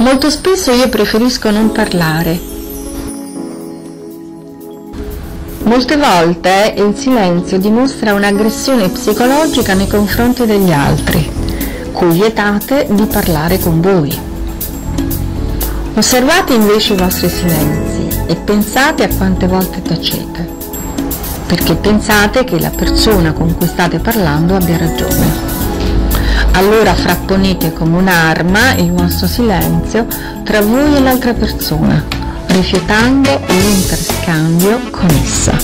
Molto spesso io preferisco non parlare. Molte volte il silenzio dimostra un'aggressione psicologica nei confronti degli altri, cui vietate di parlare con voi. Osservate invece i vostri silenzi e pensate a quante volte tacete, perché pensate che la persona con cui state parlando abbia ragione. Allora frapponete come un'arma il vostro silenzio tra voi e l'altra persona, rifiutando l'interscambio con essa.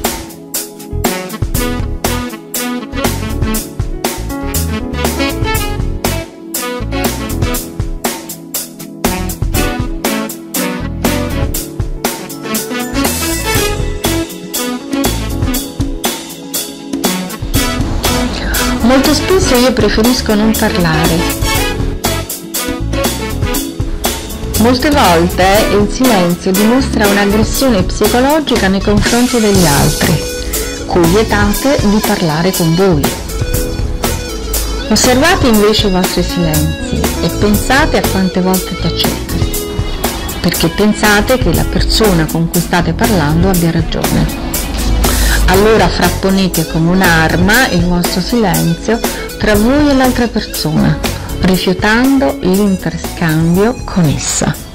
Molto spesso io preferisco non parlare. Molte volte il silenzio dimostra un'aggressione psicologica nei confronti degli altri, cui vietate di parlare con voi. Osservate invece i vostri silenzi e pensate a quante volte tacete, perché pensate che la persona con cui state parlando abbia ragione. Allora frapponete come un'arma il vostro silenzio tra voi e l'altra persona, rifiutando l'interscambio con essa.